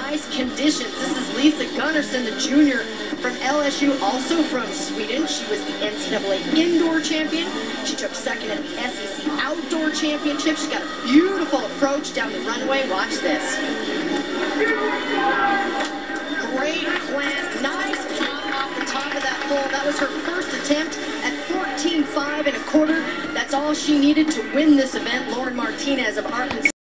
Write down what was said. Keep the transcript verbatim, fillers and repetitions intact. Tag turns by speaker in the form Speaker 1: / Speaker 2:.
Speaker 1: nice conditions. This is Lisa Gunnarson, the junior from L S U, also from Sweden. She was the N C double A indoor champion. She took second at the S E C outdoor championship. She got a beautiful approach down the runway. Watch this. Great plant, nice pop off the top of that pole. That was her first attempt at fourteen five and a quarter. That's all she needed to win this event. Lauren Martinez of Arkansas.